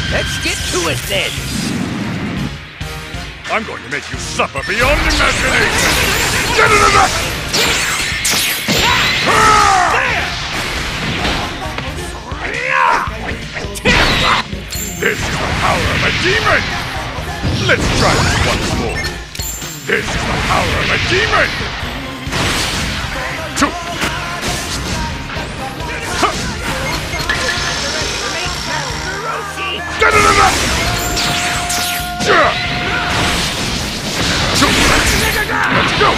Let's get to it then! I'm going to make you suffer beyond imagination! Get into that! This is the power of a demon! Let's try this once more. This is the power of a demon! Two! Get into that! Let's go!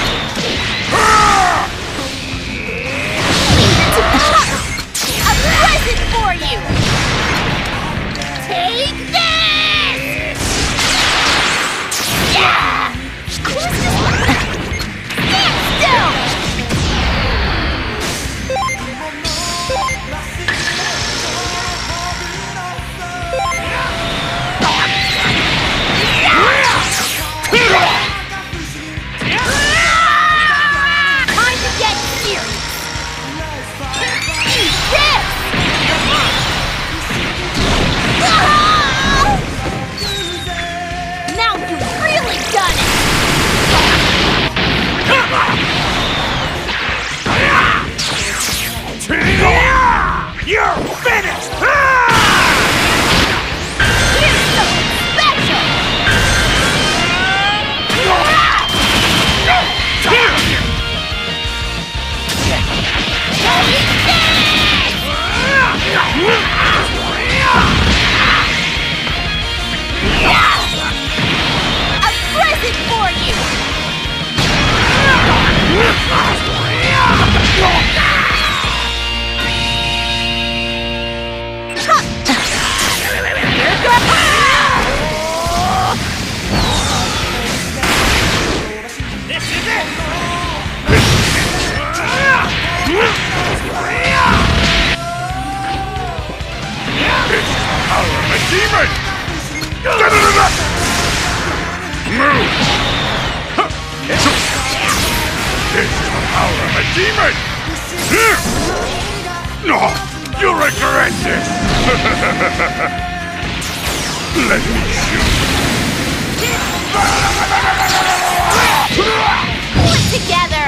A present for you! Take this! Yeah! Stand still! Time to get serious! Eat this! Now you've really done it! You're finished! Here's something special! A present for you! This is it! This is the power of a demon! Get into that! Move! This is the power of a demon! No! You'll regret this! Let me shoot! Pull it together!